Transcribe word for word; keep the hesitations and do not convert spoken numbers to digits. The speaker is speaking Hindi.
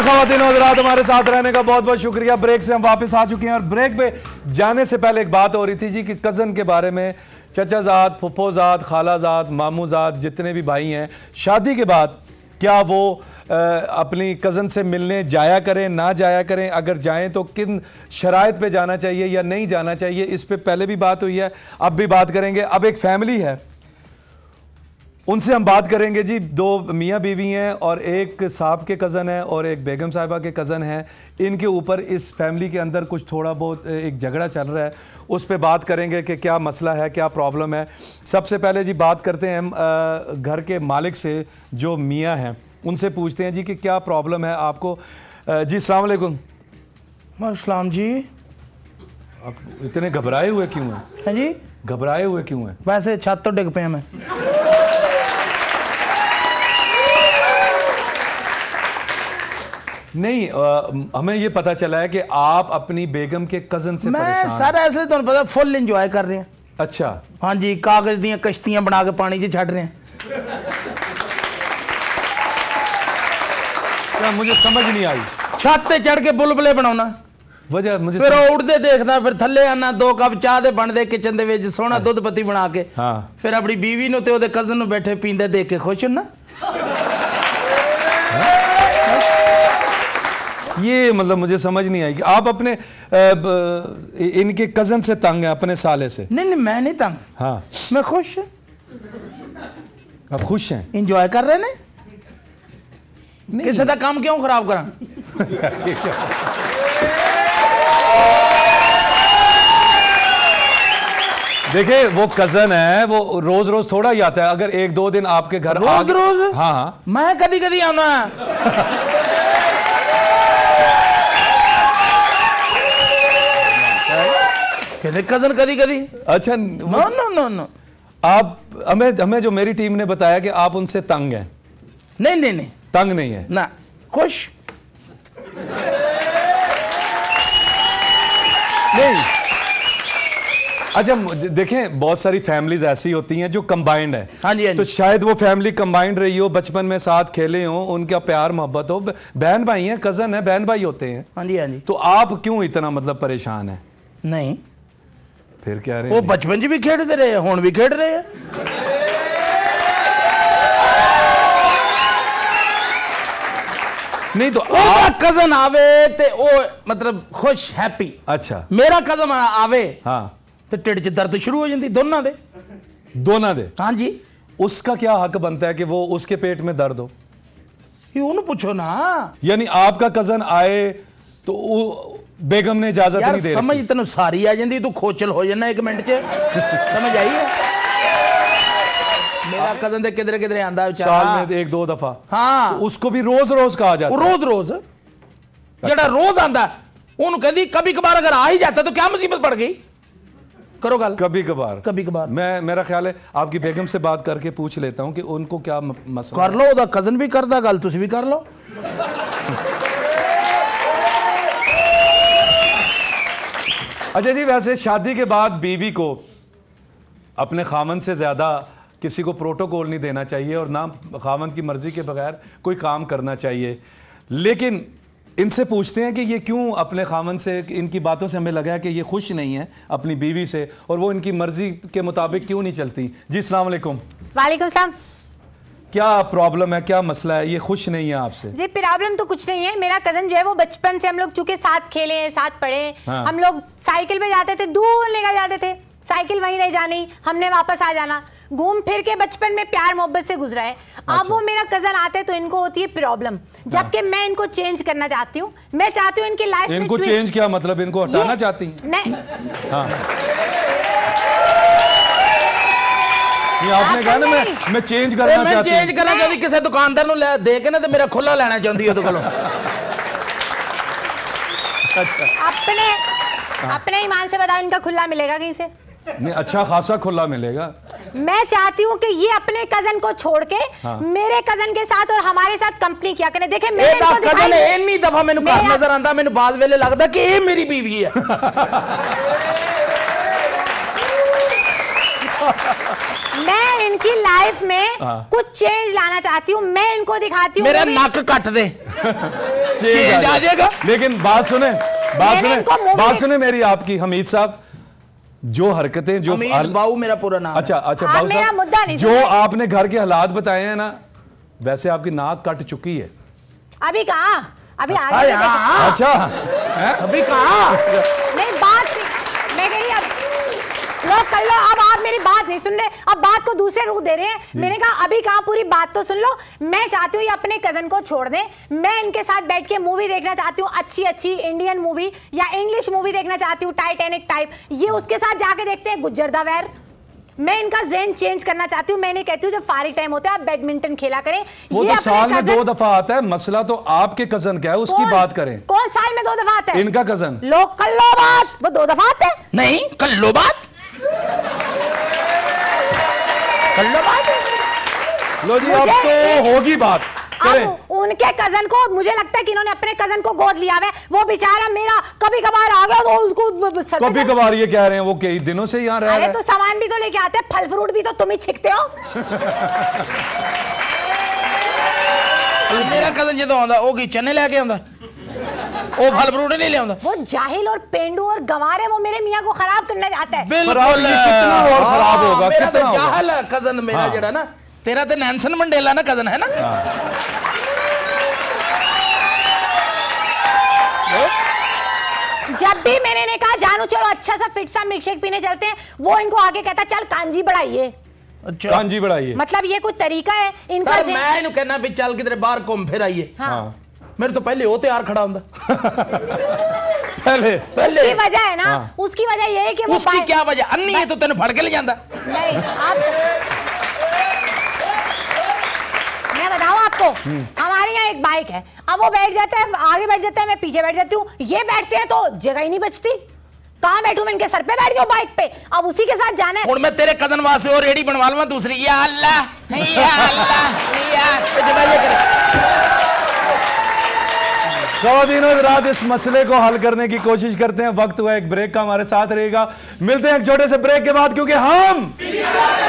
ख़वातीन और हज़रात, हमारे साथ रहने का बहुत बहुत शुक्रिया। ब्रेक से हम वापस आ चुके हैं और ब्रेक पे जाने से पहले एक बात हो रही थी जी कि कज़न के बारे में, चचाजाद, फुफ्फोजाद, खालाजाद, मामूजाद, जितने भी भाई हैं, शादी के बाद क्या वो आ, अपनी कज़न से मिलने जाया करें, ना जाया करें, अगर जाएं तो किन शराइत पे जाना चाहिए या नहीं जाना चाहिए, इस पे पहले भी बात हुई है, अब भी बात करेंगे। अब एक फैमिली है, उनसे हम बात करेंगे जी। दो मियाँ बीवी हैं और एक साहब के कज़न है और एक बेगम साहिबा के कज़न हैं। इनके ऊपर इस फैमिली के अंदर कुछ थोड़ा बहुत एक झगड़ा चल रहा है, उस पे बात करेंगे कि क्या मसला है, क्या प्रॉब्लम है। सबसे पहले जी बात करते हैं हम घर के मालिक से, जो मियाँ हैं, उनसे पूछते हैं जी कि क्या प्रॉब्लम है आपको। जी अस्सलाम वालेकुम। अस्सलाम जी। आप इतने घबराए हुए क्यों हैं? हैं जी, घबराए हुए क्यों हैं? वैसे छत तो डिग पे मैं। नहीं, आ, हमें ये पता चला है कि आप अपनी बेगम के कज़न से मैं सर ऐसे तो पता फुल इंजॉय कर रहे हैं। अच्छा। हाँ जी, कागज दी कश्तियां बना के पानी च छड़ रहे हैं। क्या मुझे समझ नहीं आई। छत पे चढ़ के बुलबुले बनाना वजह मुझे फिर उड़ते देखना, फिर थल्ले आना, दो कप चाह दे बनते किचन दे विच सोहना दुध पत्ती बना के। हाँ। फिर अपनी बीवी नु ते ओदे कज़न नु बैठे पींदे देख के खुश होना। ये मतलब मुझे समझ नहीं आई कि आप अपने आ, ब, इनके कज़न से तंग हैं, अपने साले से। नहीं नहीं, मैं नहीं तंग। हाँ, मैं खुश। आप खुश हैं, इंजॉय कर रहे ने। किसी का काम क्यों खराब करा। देखिए वो कजन है, वो रोज रोज थोड़ा ही आता है। अगर एक दो दिन आपके घर रोज आगे... रोज हाँ हाँ, मैं कभी कभी आना है। कहते कजन कभी कभी। अच्छा, नो नो नो नो। आप हमें हमें जो मेरी टीम ने बताया कि आप उनसे तंग हैं। नहीं नहीं नहीं, तंग नहीं है ना, खुश। नहीं। अच्छा देखें, बहुत सारी फैमिलीज ऐसी होती हैं जो कंबाइंड है। हाँ जी, हाँ जी। तो शायद वो फैमिली कंबाइंड रही हो, बचपन में साथ खेले हो, उनका प्यार मोहब्बत हो, बहन भाई हैं, कजन है, बहन भाई होते हैं। हाँ जी, हाँ जी। तो आप क्यों इतना मतलब परेशान है? नहीं, फिर क्या रहे वो बचपन च भी खेडते रहे, हुण भी खेड रहे हैं। नहीं तो आप कजन आवे ते ओ मतलब खुश हैप्पी। अच्छा, मेरा कजन आवे हाँ तो टिड च दर्द शुरू हो जाती दोनों दे। दोनों दे? हाँ जी। उसका क्या हक बनता है कि वो उसके पेट में दर्द हो? ये उन्हें पूछो ना। यानी आपका कजन आए तो उ, बेगम ने इजाजत नहीं दे रही? समझ तेन सारी आ जाती, तू खोचल हो जाना एक मिनट च। समझ आई है? मेरा कजन किधरे किधरे आंदा साल में एक दो दफा। हाँ, तो उसको भी रोज रोज कहा जाता है? रोज रोज जड़ा रोज आंदा उन कहती कभी कभार अगर आ ही जाता तो क्या मुसीबत पड़ गई। करो गल। कभी कभार, कभी कभार। मैं मेरा ख्याल है आपकी बेगम से बात करके पूछ लेता हूं कि उनको क्या मसला। कर लो, ओदा कजन भी करदा गल, तुसी भी कर लो। अच्छा जी, वैसे शादी के बाद बीवी को अपने खामन से ज्यादा किसी को प्रोटोकॉल नहीं देना चाहिए और ना खामन की मर्जी के बगैर कोई काम करना चाहिए। लेकिन इनसे पूछते हैं कि ये क्यों अपने खामन से, इनकी बातों से हमें लगा है कि ये खुश नहीं है अपनी बीवी से और वो इनकी मर्जी के मुताबिक क्यों नहीं चलती। जी अस्सलाम वालेकुम। वालेकुम सलाम। क्या प्रॉब्लम है, क्या मसला है, ये खुश नहीं है आपसे? जी प्रॉब्लम तो कुछ नहीं है। मेरा कजन जो है वो बचपन से हम लोग चूंकि साथ खेले हैं, साथ पढ़े हैं। हाँ। हम लोग साइकिल पे जाते थे, दूर लेकर जाते थे, साइकिल वहीं रह जानी, हमने वापस आ जाना, घूम फिर के बचपन में प्यार मोहब्बत से गुजरा है। अच्छा। अब वो मेरा कजन आते तो इनको होती है प्रॉब्लम, जबकि हाँ। मैं इनको चेंज करना चाहती हूँ। मैं चाहती हूँ इनकी लाइफ में इनको चेंज क्या मतलब, इनको हटाना चाहती हैं? नहीं, हाँ। आपने कहा ना मैं मैं चेंज करना चाहती हूं। चेंज करना चाहती किसी दुकानदार नु ले दे के ना तो मेरा खुला लेना चाहती है तो कलो। अच्छा, अपने अपने ईमान से बताओ इनका खुला मिलेगा कहीं से? नहीं, अच्छा खासा खुला मिलेगा। मैं चाहती हूँ कि ये अपने कजन को छोड़ के हाँ। मेरे कजन के साथ और हमारे साथ कंपनी क्या करें। देखे मेरे को कजन इन्नी दफा मैंने घर नजर आंदा, मैंने बाद वेले लगदा कि ये मेरी बीवी है। मैं इनकी लाइफ में कुछ चेंज लाना चाहती हूँ। मैं इनको दिखाती हूँ मेरा नाक कट दे। चेंज आ जाएगा। लेकिन बात सुने, बात सुने, बात सुने मेरी आपकी हमीद साहब, जो हरकतें जो हमीद बाऊ मेरा पूरा नाम। अच्छा अच्छा आप बाबू मेरा साहब, मुद्दा नहीं जो सुन रहे। आपने घर के हालात बताए हैं ना, वैसे आपकी नाक कट चुकी है। अभी कहाँ, अभी आगे अरे तो देखो। हाँ, अच्छा अभी कहाँ? नहीं बात मैं कह रही अब लोग कर लो, अब आप मेरी बात नहीं सुन रहे, अब बात को दूसरे रूप दे रहे हैं। मैंने कहा अभी कहाँ, पूरी बात तो सुन लो। मैं चाहती हूँ ये अपने कजन को छोड़ दें, मैं इनके साथ बैठ के मूवी देखना चाहती हूँ, अच्छी अच्छी इंडियन मूवी या इंग्लिश मूवी देखना चाहती हूँ, टाइटैनिक टाइप। ये उसके साथ जाके देखते हैं गुज्जर दा वैर। मैं इनका ज़हन चेंज करना चाहती हूँ। मैं नहीं कहती हूँ जब फारिग टाइम होता है आप बैडमिंटन खेला करें। वो ये तो अपने साल में cousin- दो दफा आता है, मसला तो आपके कजन का है, उसकी कौन- बात करें। कौन साल में दो दफा आता है? इनका कजन। लोग कर लो बात, वो दो दफा आते हैं। नहीं, कर लो बात, कर लो बात। लो जी अब मुझे- तो होगी बात, करें। अब उनके कजन को, मुझे लगता है कि इन्होंने अपने कजन को गोद लिया है। वो बेचारा मेरा कभी कभार आ गया तो उसको सर पे कभी दर्द- कभार ये कह रहे हैं वो कई दिनों से यहाँ रह रहे अरे हैं। तो सामान भी तो लेके आते हैं, फल फ्रूट भी तो तुम ही छिकते हो। मेरा कजन जो आंदा वो की चने लेके आंदा, वो फल फ्रूट नहीं ले आंदा। वो जाहिल और पेंडू और गंवार है, वो मेरे मियाँ को खराब करना चाहता है। खराब ये कितना और खराब होगा, मेरा कितना तो होगा? जाहल है कजन मेरा हाँ। जड़ा ना, तेरा तो नेल्सन मंडेला ना कजन है ना। जब भी मैंने ने कहा जानू चलो अच्छा सा फिट सा मिल्कशेक पीने चलते हैं, वो इनको आगे कहता चल कांजी बढ़ाइए। अच्छा कांजी बढ़ाइए। मतलब ये कोई तरीका है इनका? सर ज़हन- मैं इन्हें कहना भी चल किधरे बाहर घूम फिर आइए। हाँ। हाँ मेरे तो पहले वो तैयार खड़ा होंदा। पहले उसकी वजह है ना, हाँ। उसकी वजह ये है कि वो उसकी बाय- क्या वजह? अन्नी है तो तेने फड़ के ले जाता। नहीं आप, मैं बताऊं आपको, हमारे यहाँ एक बाइक है, अब वो बैठ जाता है आगे बैठ जाता है, मैं पीछे बैठ जाती हूँ। ये बैठते हैं तो जगह ही नहीं बचती, कहाँ बैठूं? मैं इनके सर पे बैठ गया बाइक पे, अब उसी के साथ जाना है। और मैं तेरे कजन वहां से और रेडी बनवा लूंगा दूसरी। या अल्लाह या अल्लाह या जब ये करे। ख़वातीन और हज़रात, इस मसले को हल करने की कोशिश करते हैं। वक्त हुआ एक ब्रेक का, हमारे साथ रहेगा। मिलते हैं एक छोटे से ब्रेक के बाद, क्योंकि हम